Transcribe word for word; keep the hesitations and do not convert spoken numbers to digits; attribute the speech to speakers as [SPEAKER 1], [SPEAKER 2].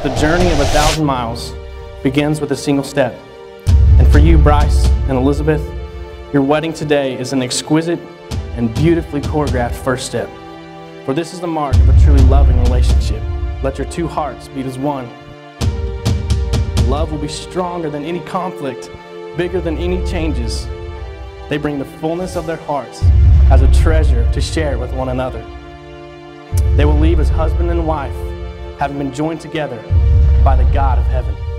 [SPEAKER 1] The journey of a thousand miles begins with a single step. And for you, Bryce and Elizabeth, your wedding today is an exquisite and beautifully choreographed first step. For this is the mark of a truly loving relationship. Let your two hearts beat as one. Love will be stronger than any conflict, bigger than any changes. They bring the fullness of their hearts as a treasure to share with one another. They will leave as husband and wife, having been joined together by the God of heaven.